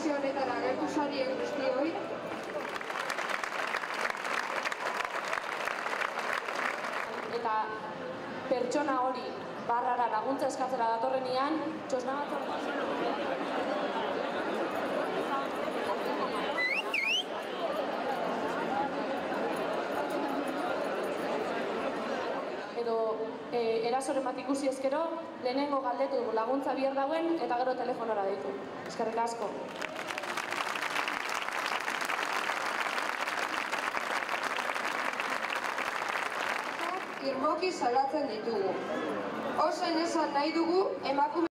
komisio honetan agertu zarien guztioi. Eta pertsona hori barrara laguntza eskatzera datorrenean, txosna bat edo erasoren bat ikusi ezkero, lehenengo galdetu laguntza bier dauen eta gero telefonora deitu. Eskerrik asko. Irmoki salatzen ditugu. Ozen esan nahi dugu emakume